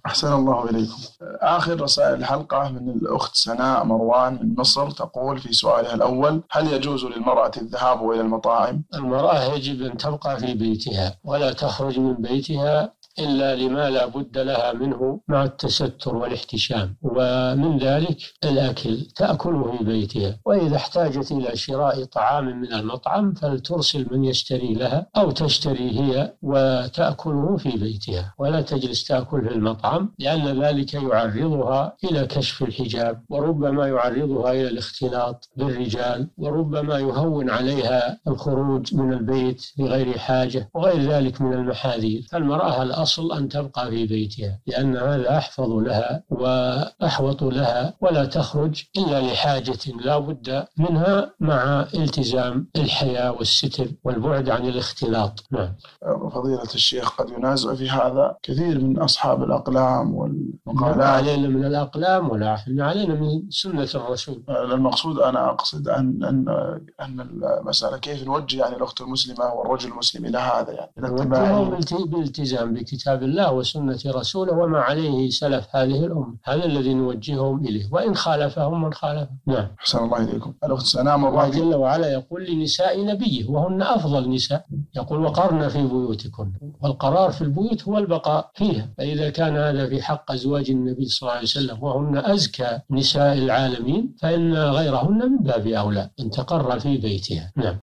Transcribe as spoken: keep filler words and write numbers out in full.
أحسن الله إليكم. آخر رسائل الحلقة من الأخت سناء مروان من مصر، تقول في سؤالها الأول: هل يجوز للمرأة الذهاب إلى المطاعم؟ المرأة يجب أن تبقى في بيتها ولا تخرج من بيتها إلا لما لا بد لها منه مع التستر والاحتشام، ومن ذلك الأكل تأكله في بيتها، وإذا احتاجت إلى شراء طعام من المطعم فلترسل من يشتري لها أو تشتري هي وتأكله في بيتها، ولا تجلس تأكل في المطعم، لأن ذلك يعرضها إلى كشف الحجاب، وربما يعرضها إلى الاختلاط بالرجال، وربما يهون عليها الخروج من البيت بغير حاجة، وغير ذلك من المحاذير. فالمرأة الأصل أن تبقى في بيتها، لأن هذا أحفظ لها وأحوط لها، ولا تخرج إلا لحاجة لا بد منها مع التزام الحياة والستر والبعد عن الاختلاط. نعم. فضيلة الشيخ، قد ينازع في هذا كثير من أصحاب الأقلام والمقالات. ما علينا من الأقلام ولا احنا علينا من سنة الرسول. المقصود أنا أقصد أن أن أن المسألة كيف نوجه يعني الأخت المسلمة والرجل المسلم إلى هذا، يعني نوجههم بالالتزام بكتاب الله وسنة رسوله وما عليه سلف هذه الأمة، هذا الذي نوجههم إليه، وإن خالفهم من خالفهم. نعم. أحسن الله إليكم. الأخت سناء الله جل وعلا يقول لنساء نبيه وهن أفضل نساء، يقول: وقرن في بيوتكن، والقرار في البيوت هو البقاء فيها، فإذا كان هذا في حق أزواج النبي صلى الله عليه وسلم وهن أزكى نساء العالمين، فإن غيرهن من باب أولى أن تقر في بيتها. نعم.